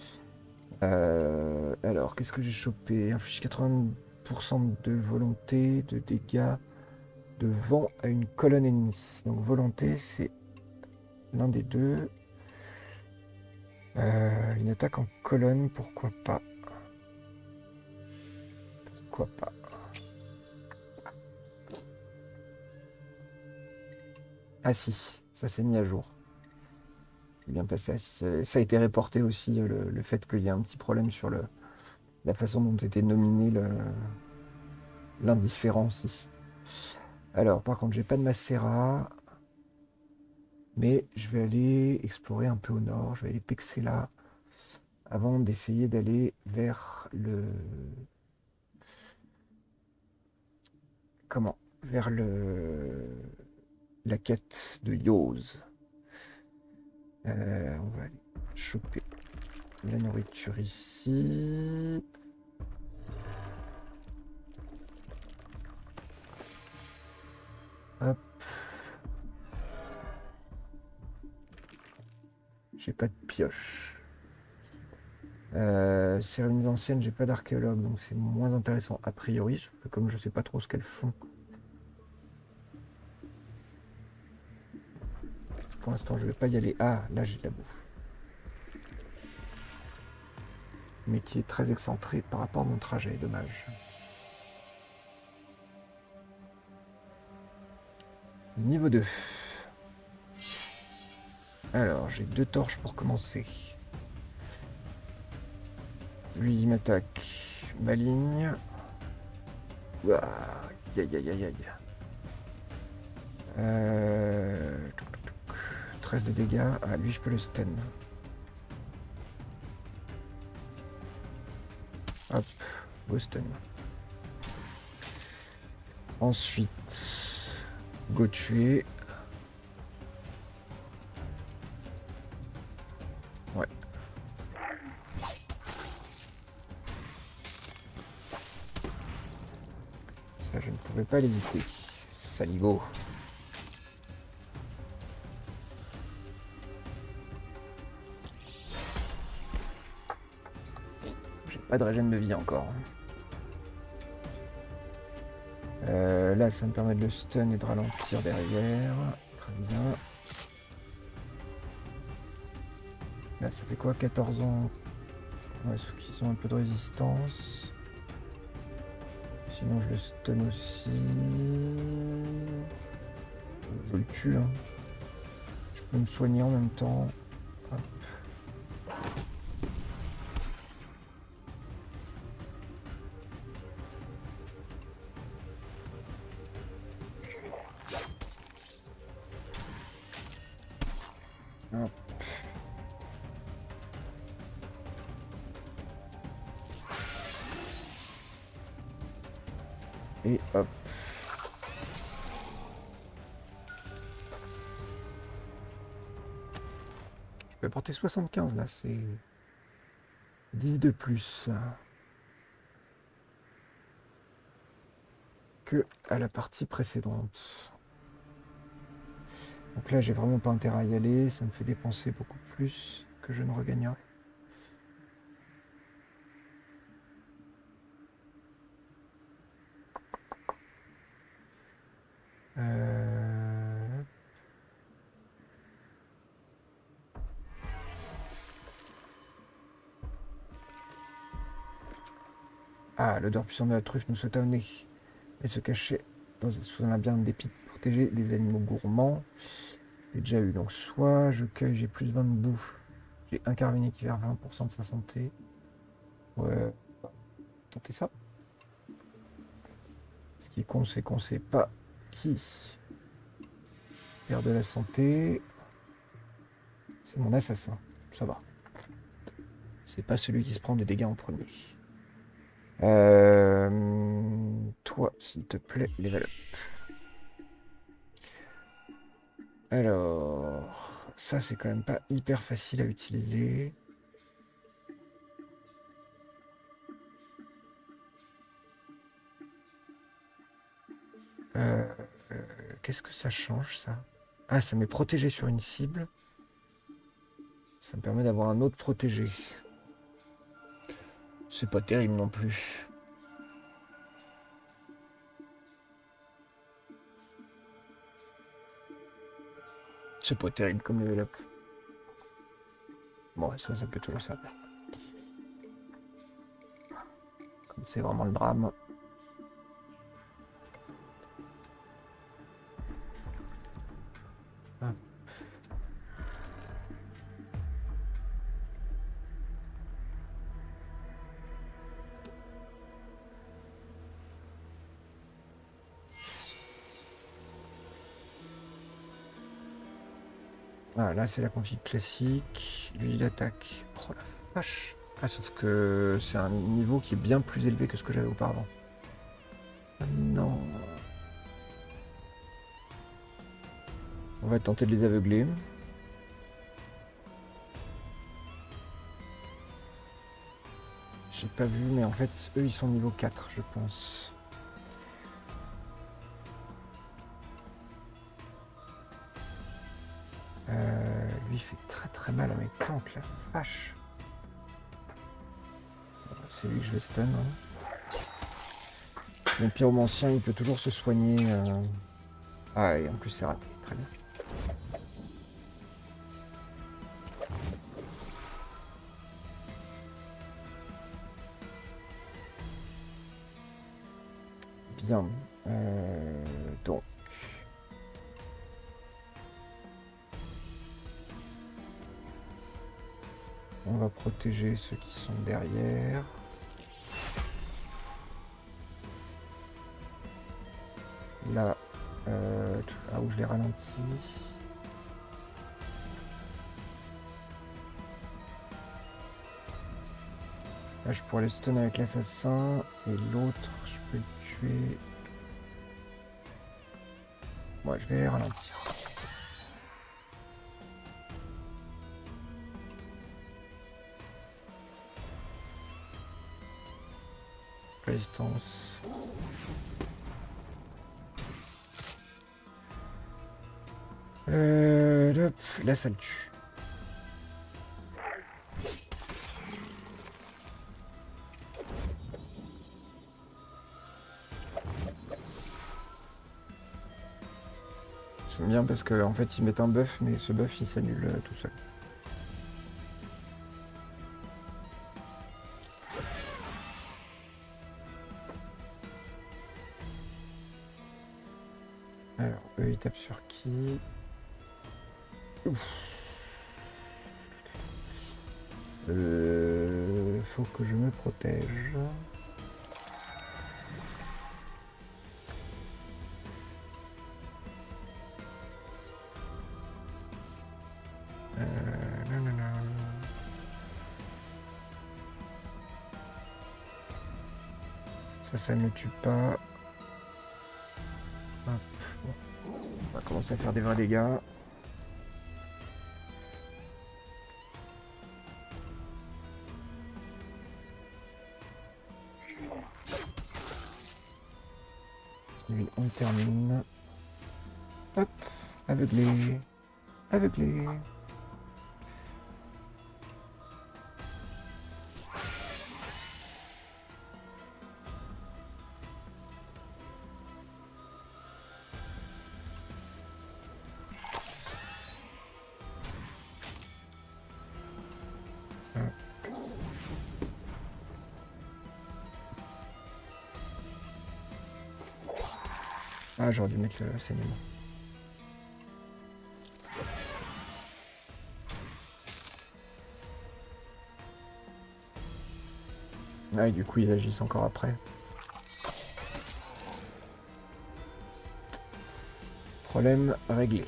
Alors, qu'est-ce que j'ai chopé? Inflige 80% de volonté, de dégâts, de vent à une colonne ennemie. Donc volonté, c'est l'un des deux. Une attaque en colonne, pourquoi pas? Pourquoi pas? Ah si, ça s'est mis à jour. C'est bien passé. Ah, si, ça a été reporté aussi, le fait qu'il y a un petit problème sur la façon dont était nominé l'indifférence ici. Alors, par contre, j'ai pas de macérat. Mais je vais aller explorer un peu au nord. Je vais aller pexer là. avant d'essayer d'aller vers comment? Vers la quête de Yoz. On va aller choper la nourriture ici. Hop. J'ai pas de pioche. Cérémonies anciennes, j'ai pas d'archéologue, donc c'est moins intéressant a priori, comme je sais pas trop ce qu'elles font. Pour l'instant, je vais pas y aller. Ah, là j'ai de la bouffe. Mais qui est très excentré par rapport à mon trajet, dommage. Niveau 2. Alors, j'ai 2 torches pour commencer. Lui, il m'attaque ma ligne. Ouah, aïe, aïe, aïe, aïe. 13 de dégâts. Ah, lui, je peux le stun. Hop, go stun. Ensuite, go tuer. Ouais. Ça, je ne pouvais pas l'éviter. Saligo. J'ai pas de régène de vie encore. Là, ça me permet de le stun et de ralentir derrière. Très bien. Là, ça fait quoi? 14 ans. Ouais, ceux qui ont un peu de résistance. Sinon, je le stun aussi. Je le tue. Hein. Je peux me soigner en même temps. Hop. Hop. Et hop. Je peux porter 75 là, c'est 10 de plus que à la partie précédente. Donc là, j'ai vraiment pas intérêt à y aller, ça me fait dépenser beaucoup plus que je ne regagnerai. Ah, l'odeur puissante de la truffe nous saute au nez et se cachait sous un labyrinthe d'épis pour protéger des animaux gourmands. J'ai déjà eu, donc soit je cueille, j'ai plus 20 de bouffe, j'ai un carabinier qui perd 20% de sa santé. Ouais, tenter ça. Ce qui est con, c'est qu'on sait pas qui perd de la santé. C'est mon assassin, ça va. C'est pas celui qui se prend des dégâts en premier. Toi, s'il te plaît, level up. Alors, ça c'est quand même pas hyper facile à utiliser. Qu'est-ce que ça change ça? Ah, ça m'est protégé sur une cible. Ça me permet d'avoir un autre protégé. C'est pas terrible non plus. C'est pas terrible comme level up. Bon, ça peut toujours servir. Comme c'est vraiment le drame. Ah. Ah, là c'est la config classique. Lui il attaque. Oh la vache. Ah, sauf que c'est un niveau qui est bien plus élevé que ce que j'avais auparavant. Ah, non. On va tenter de les aveugler. J'ai pas vu, mais en fait, eux, ils sont niveau 4, je pense. Lui, il fait très très mal à mes tanks, la vache. C'est lui que je vais stun. Hein. Mon pyromancien, il peut toujours se soigner. Ah, et en plus, c'est raté. Très bien. Bien. Donc. On va protéger ceux qui sont derrière. Là, où je les ralentis. Là, je pourrais le stun avec l'assassin. Et l'autre, je peux le tuer. Moi, je vais les ralentir. Résistance. Hop, là, ça le tue. J'aime bien parce qu'en fait, ils mettent un buff, mais ce buff, il s'annule tout seul. Alors, eux, ils tapent sur qui? Ouf. Faut que je me protège. Nanana. Ça ne me tue pas. Hop. Bon. On va commencer à faire des vrais dégâts. Lui, on termine. Hop, aveuglé. Aveuglé. Ah, j'aurais dû mettre le saignement. Ah, et du coup, ils agissent encore après. Problème réglé.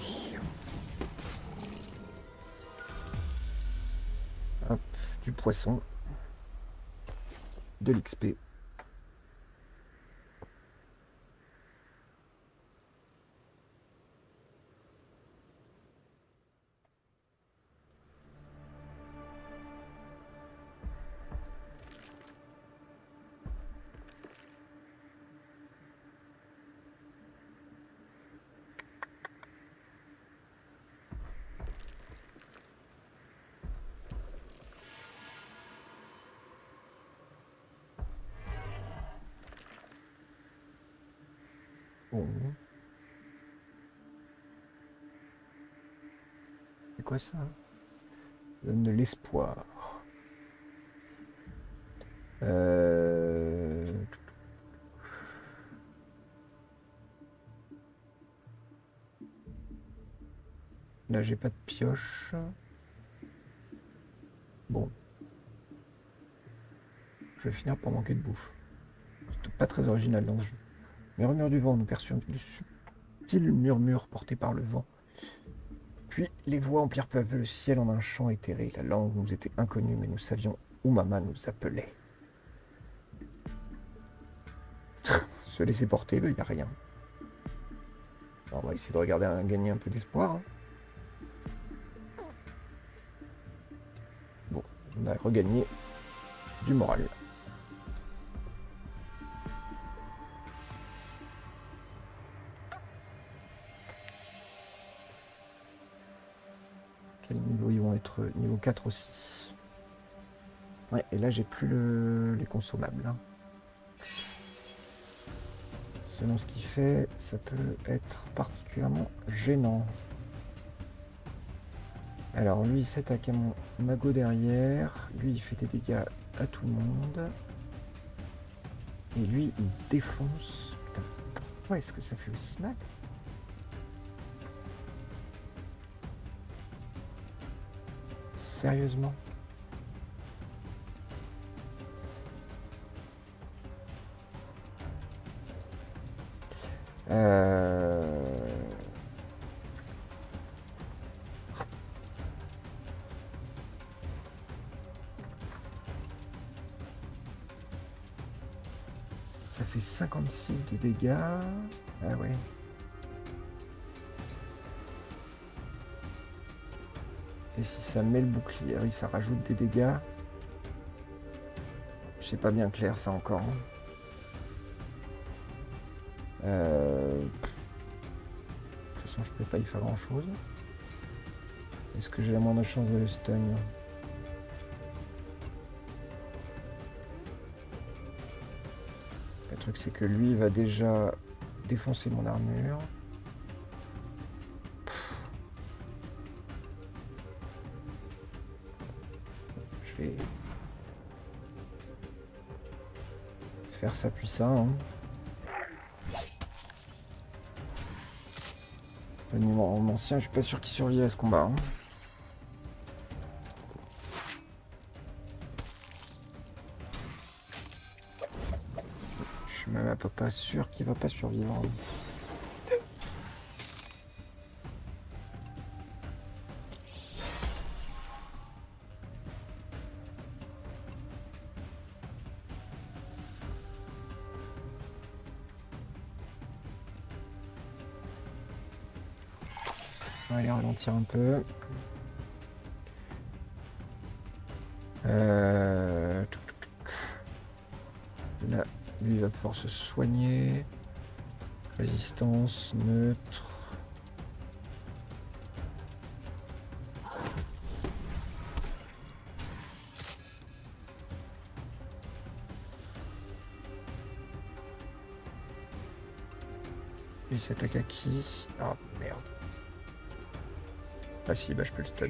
Hop, du poisson. De l'XP. Bon. C'est quoi ça? Donne de l'espoir. Là, j'ai pas de pioche. Bon. Je vais finir par manquer de bouffe. C'est pas très original dans ce jeu. Murmure du vent, nous perçûmes de subtils murmures portés par le vent. Puis les voix emplirent peu à peu le ciel en un chant éthéré. La langue nous était inconnue, mais nous savions où maman nous appelait. Se laisser porter, il n'y a rien. Alors, on va essayer de regarder, gagner un peu d'espoir. Hein. Bon, on a regagné du moral. Quel niveau ils vont être? Niveau 4 aussi. Ouais, et là j'ai plus les consommables. Hein. Selon ce qu'il fait, ça peut être particulièrement gênant. Alors lui il s'attaque à mon magot derrière, lui il fait des dégâts à tout le monde. Et lui il défonce. Putain, pourquoi est-ce que ça fait aussi mal? Sérieusement? Ça fait 56 de dégâts. Ah ouais. Et si ça met le bouclier, oui, ça rajoute des dégâts. Je sais pas bien clair ça encore. De toute façon, je peux pas y faire grand chose. Est-ce que j'ai la moindre chance de le stun? Le truc c'est que lui il va déjà défoncer mon armure. Je vais faire ça puis ça. Hein. Mon ancien, je suis pas sûr qu'il survive à ce combat. Hein. Je suis même pas sûr qu'il va pas survivre. Hein. On va aller ralentir un peu. Là, lui il va pouvoir se soigner. Résistance, neutre. Il s'attaque à qui? Ah merde. Ah si, bah je peux le stun.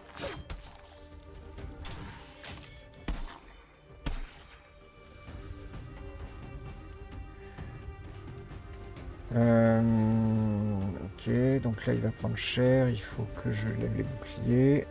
Ok, donc là il va prendre cher, il faut que je lève les boucliers.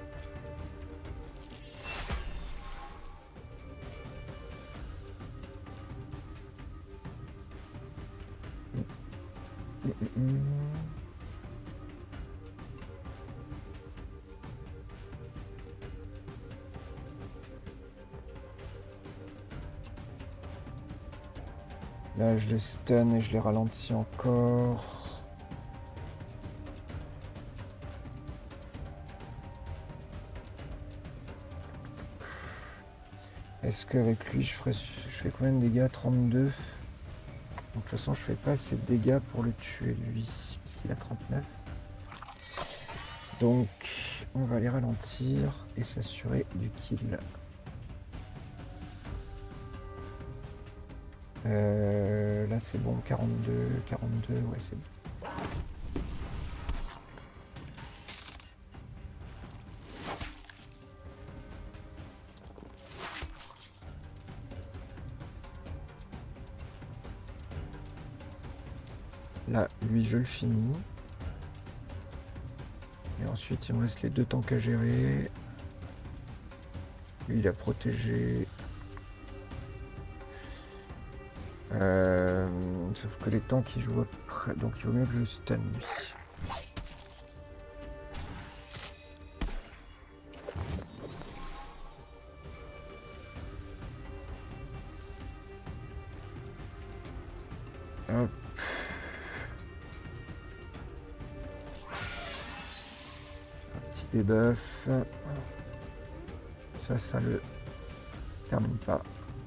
Là, je les stun et je les ralentis encore. Est-ce qu'avec lui, je fais combien de dégâts? 32. Donc, de toute façon, je fais pas assez de dégâts pour le tuer, lui, parce qu'il a 39. Donc, on va les ralentir et s'assurer du kill. Là c'est bon, 42, ouais c'est bon. Là, lui je le finis. Et ensuite il me reste les deux tanks à gérer. Lui il a protégé. Sauf que les tanks ils jouent après, donc il vaut mieux que je le stun lui. petit debuff. Ça le termine pas.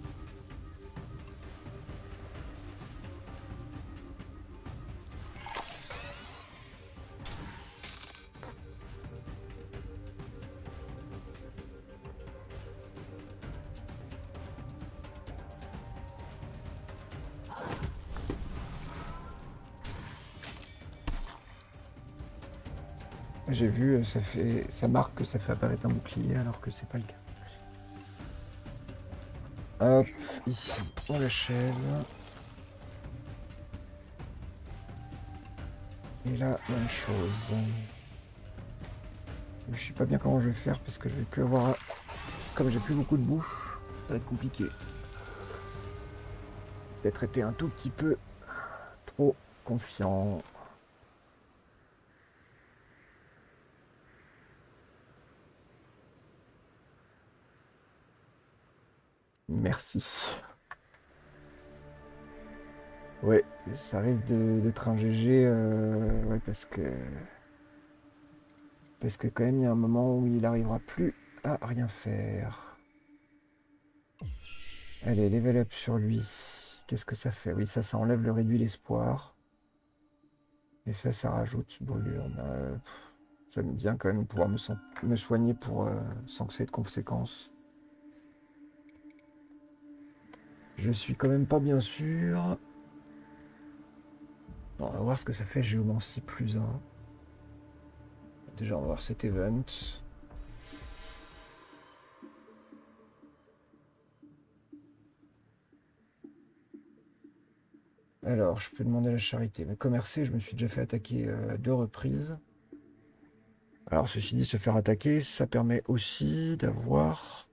J'ai vu, ça marque que ça fait apparaître un bouclier alors que c'est pas le cas. Hop, ici, on l'achève. Et là, même chose. Je sais pas bien comment je vais faire parce que je vais plus avoir... Comme j'ai plus beaucoup de bouffe, ça va être compliqué. D'être été un tout petit peu trop confiant. Merci. Ouais, ça risque d'être un GG, ouais, parce que quand même il y a un moment où il arrivera plus à rien faire. Allez, level up sur lui. Qu'est-ce que ça fait? Oui, ça enlève le réduit l'espoir. Et ça rajoute brûlure. J'aime bien quand même pouvoir me soigner sans que ça ait de conséquences. Je suis quand même pas bien sûr. Bon, on va voir ce que ça fait géomancie +1. Déjà, on va voir cet event. Alors, je peux demander la charité. Mais commercer, je me suis déjà fait attaquer à 2 reprises. Alors, ceci dit, se faire attaquer, ça permet aussi d'avoir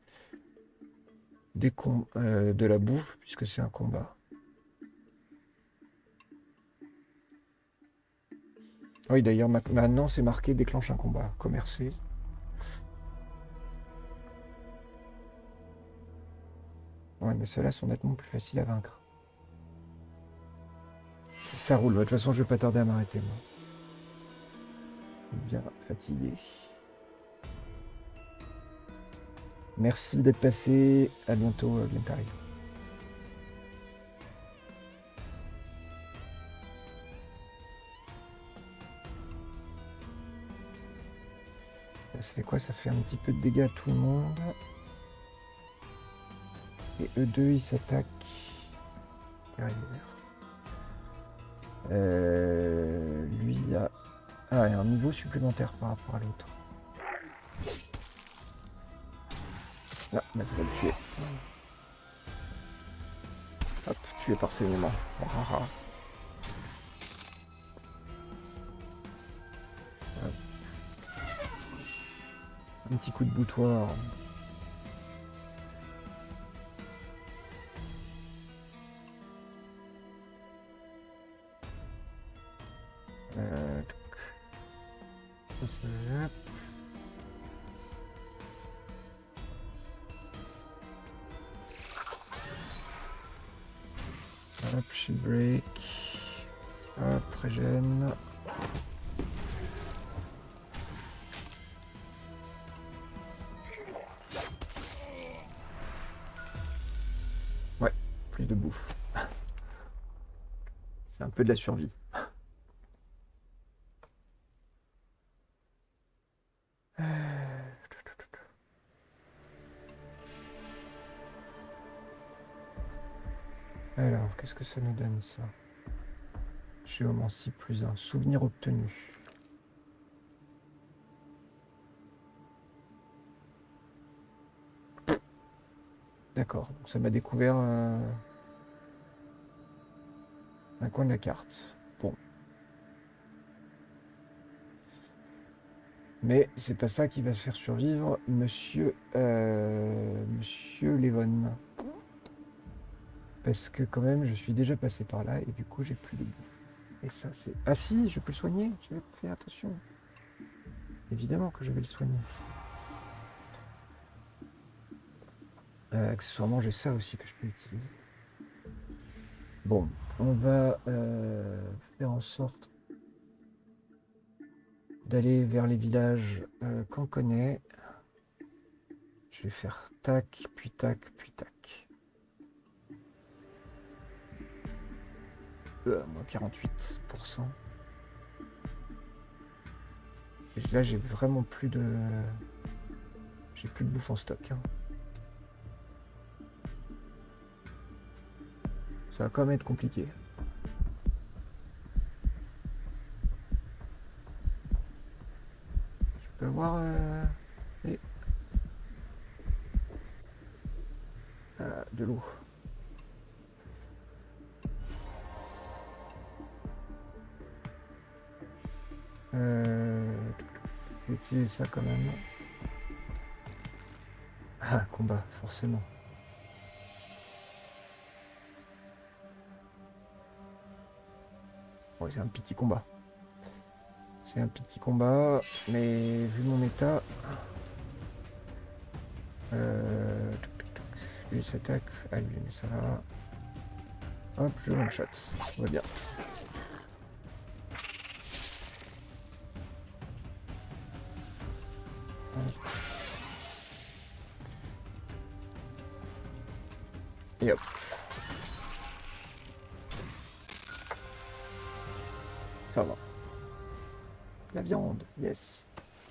de la bouffe, puisque c'est un combat. Oui, d'ailleurs, maintenant, c'est marqué déclenche un combat. Commercer. Ouais, mais ceux-là sont nettement plus faciles à vaincre. Ça roule. De toute façon, je vais pas tarder à m'arrêter, moi. Bien fatigué. Merci d'être passé. À bientôt, Glentari. Ça fait quoi? Ça fait un petit peu de dégâts à tout le monde. Et eux deux, ils s'attaquent. Lui, il y a un niveau supplémentaire par rapport à l'autre. Là, ça va le tuer. Hop, tué par saignement. Un petit coup de boutoir. Hop, shield break. Hop, régène. Ouais, plus de bouffe. C'est un peu de la survie. Alors, qu'est-ce que ça nous donne, ça? Géomancie +1. Souvenir obtenu. D'accord, donc ça m'a découvert un coin de la carte. Bon. Mais c'est pas ça qui va se faire survivre, monsieur Levon. Parce que quand même, je suis déjà passé par là et du coup, j'ai plus de bouffe. Et ça, c'est... Ah si, je peux le soigner. Je vais faire attention. Évidemment que je vais le soigner. Accessoirement, j'ai ça aussi que je peux utiliser. Bon, on va faire en sorte d'aller vers les villages qu'on connaît. Je vais faire tac, puis tac, puis tac. Moins 48%. Et là, j'ai vraiment plus de... J'ai plus de bouffe en stock. Hein. Ça va quand même être compliqué. Je peux avoir... de l'eau. Je vais utiliser ça quand même. Ah, combat, forcément. Ouais, c'est un petit combat. C'est un petit combat, mais vu mon état... Lui s'attaque, ah lui mais ça va. Hop, je one shot, tout va bien. Et hop. Ça va. La viande, yes.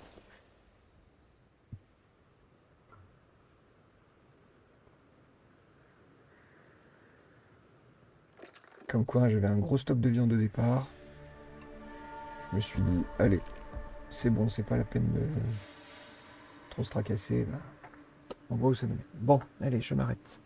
Comme quoi, j'avais un gros stock de viande au départ. Je me suis dit, allez, c'est bon, c'est pas la peine de trop se tracasser. Là. En gros, c'est donné. Bon, allez, je m'arrête.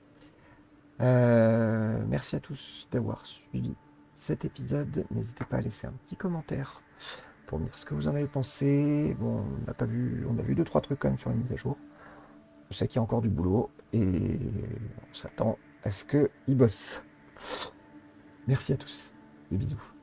Merci à tous d'avoir suivi cet épisode. N'hésitez pas à laisser un petit commentaire pour me dire ce que vous en avez pensé. Bon, on a vu 2-3 trucs quand même sur les mises à jour. Je sais qu'il y a encore du boulot et on s'attend à ce qu'ils bossent. Merci à tous. Des bisous.